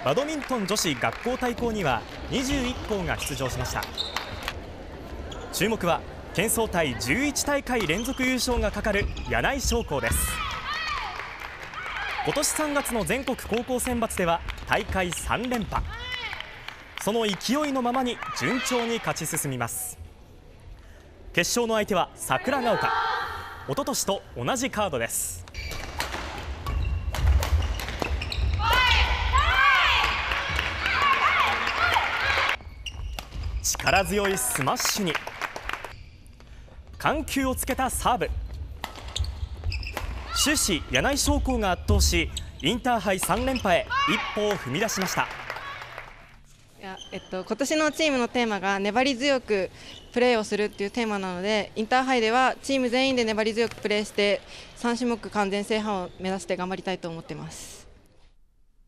バドミントン女子学校対抗には21校が出場しました。注目は県総体11大会連続優勝がかかる柳井商工です。今年3月の全国高校選抜では大会3連覇。その勢いのままに順調に勝ち進みます。決勝の相手は桜ヶ丘。一昨年と同じカードです。力強いスマッシュに緩急をつけたサーブ。終始柳井商工が圧倒し、インターハイ3連覇へ一歩を踏み出しました。 今年のチームのテーマが粘り強くプレーをするっていうテーマなので、インターハイではチーム全員で粘り強くプレーして3種目完全制覇を目指して頑張りたいと思っています。